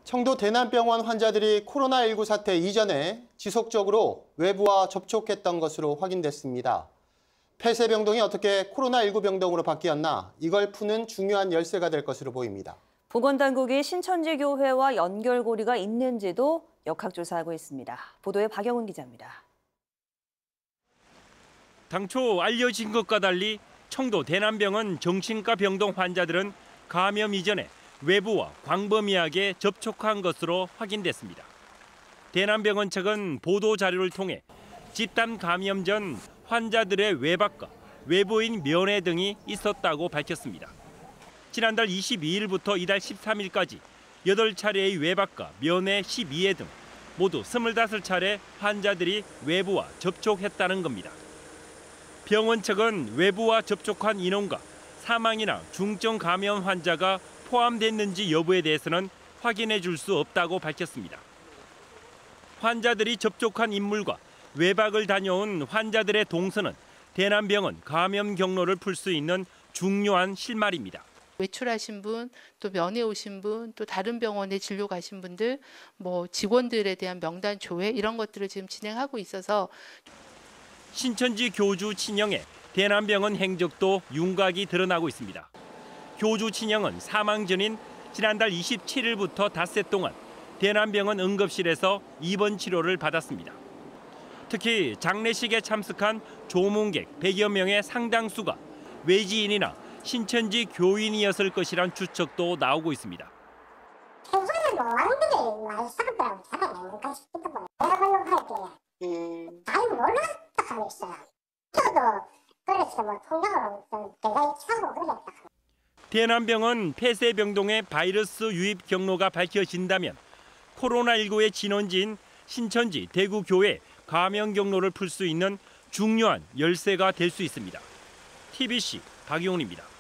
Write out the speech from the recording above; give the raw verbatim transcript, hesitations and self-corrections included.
청도 대남병원 환자들이 코로나십구 사태 이전에 지속적으로 외부와 접촉했던 것으로 확인됐습니다. 폐쇄병동이 어떻게 코로나십구 병동으로 바뀌었나 이걸 푸는 중요한 열쇠가 될 것으로 보입니다. 보건당국이 신천지 교회와 연결고리가 있는지도 역학조사하고 있습니다. 보도에 박영훈 기자입니다. 당초 알려진 것과 달리 청도 대남병원 정신과 병동 환자들은 감염 이전에 외부와 광범위하게 접촉한 것으로 확인됐습니다. 대남병원 측은 보도 자료를 통해 집단 감염 전 환자들의 외박과 외부인 면회 등이 있었다고 밝혔습니다. 지난달 이십이일부터 이달 십삼일까지 여덟 차례의 외박과 면회 십이 회 등 모두 스물다섯 차례 환자들이 외부와 접촉했다는 겁니다. 병원 측은 외부와 접촉한 인원과 사망이나 중증 감염 환자가 포함됐는지 여부에 대해서는 확인해 줄 수 없다고 밝혔습니다. 환자들이 접촉한 인물과 외박을 다녀온 환자들의 동선은 대남병원 감염 경로를 풀 수 있는 중요한 실마리입니다. 외출하신 분, 또 면회 오신 분, 또 다른 병원에 진료 가신 분들, 뭐 직원들에 대한 명단 조회 이런 것들을 지금 진행하고 있어서 신천지 교주 친형의 대남병원 행적도 윤곽이 드러나고 있습니다. 교주 친형은 사망 전인 지난달 이십칠일부터 닷새 동안 대남병원 응급실에서 입원 치료를 받았습니다. 특히 장례식에 참석한 조문객 백여 명의 상당수가 외지인이나 신천지 교인이었을 것이란 추측도 나오고 있습니다. 평소에는 뭐 완전히 많이 사람들하고 살아내니까 싶기도 하고 내가 걸로 할게 잘 몰랐다 하고 있어요. 저도 그래서 뭐 통장으로 좀 내가 차고 그랬다. 대남병원 폐쇄병동의 바이러스 유입 경로가 밝혀진다면 코로나십구의 진원지인 신천지 대구교회 감염 경로를 풀 수 있는 중요한 열쇠가 될 수 있습니다. 티비씨 박용훈입니다.